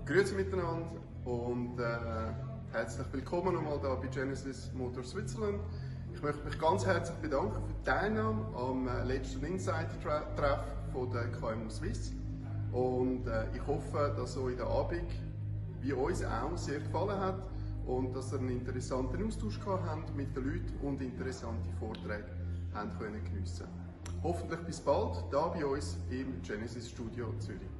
Grüezi miteinander und herzlich willkommen nochmal hier bei Genesis Motor Switzerland. Ich möchte mich ganz herzlich bedanken für die Teilnahme am letzten Insider-Treff von der KMU Swiss. Und ich hoffe, dass euch der Abend, wie uns auch, sehr gefallen hat und dass ihr einen interessanten Austausch gehabt habt mit den Leuten und interessante Vorträge haben geniessen. Hoffentlich bis bald, hier bei uns im Genesis Studio Zürich.